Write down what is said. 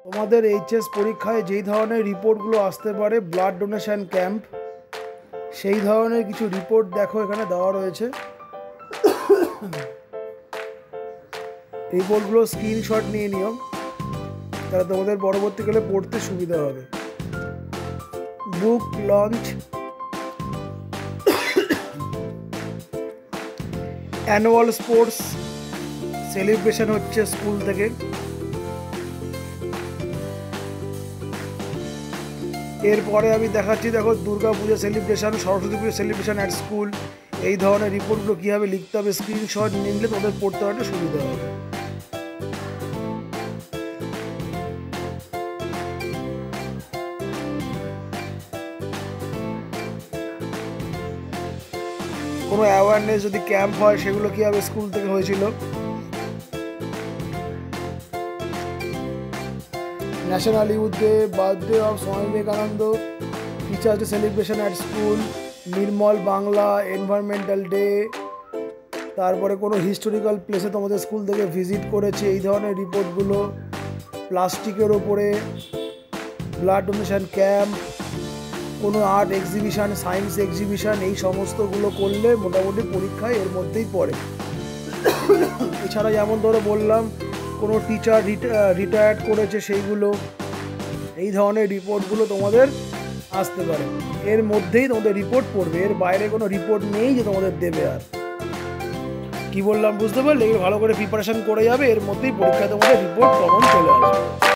তোমাদের এইচএস পরীক্ষায় যেই ধরনের রিপোর্টগুলো আসতে পারে ব্লাড ডোনেশন ক্যাম্প, সেই ধরনের কিছু রিপোর্ট দেখো এখানে দেওয়া রয়েছে। রিপোর্টগুলো স্ক্রিনশট নিয়ে নিও, তাহলে তোমাদের পরবর্তীকালে পড়তে সুবিধা হবে। Book launch, annual sports celebration হচ্ছে স্কুল থেকে। এরপরে আমি দেখাচ্ছি, দেখো দুর্গা পুজো celebration, Saraswati Puja celebration at school. এই ধরনের রিপোর্টগুলো কীভাবে লিখতে হবে স্ক্রিনশট নিলে তোমাদের পড়তে একটা সুবিধা হবে। কোনো অ্যাওয়ারনেস যদি ক্যাম্প হয় সেগুলো কীভাবে স্কুল থেকে হয়েছিল। National youth day, birthday of Swami Vivekananda, teachers day celebration at school, Nirmal Bangla, environmental day, তারপরে কোনো হিস্টোরিক্যাল প্লেসে তোমাদের স্কুল থেকে ভিজিট করেছে, এই ধরনের রিপোর্টগুলো। প্লাস্টিকের ওপরে ব্লাড ডোনেশন ক্যাম্প, কোনো আর্ট এক্সিবিশান, সায়েন্স এক্সিবিশান, এই সমস্তগুলো করলে মোটামুটি পরীক্ষায় এর মধ্যেই পড়ে। এছাড়া যেমন ধরো বললাম কোনো টিচার রিটায়ার্ড করেছে সেইগুলো, এই ধরনের রিপোর্টগুলো তোমাদের আসতে পারে। এর মধ্যেই তোমাদের রিপোর্ট পড়বে, এর বাইরে কোনো রিপোর্ট নেই যে তোমাদের দেবে। আর কি বললাম বুঝতে পারলে? এগুলো ভালো করে প্রিপারেশন করে যাবে, এর মধ্যেই পরীক্ষায় তোমাদের রিপোর্ট কমন চলে আসবে।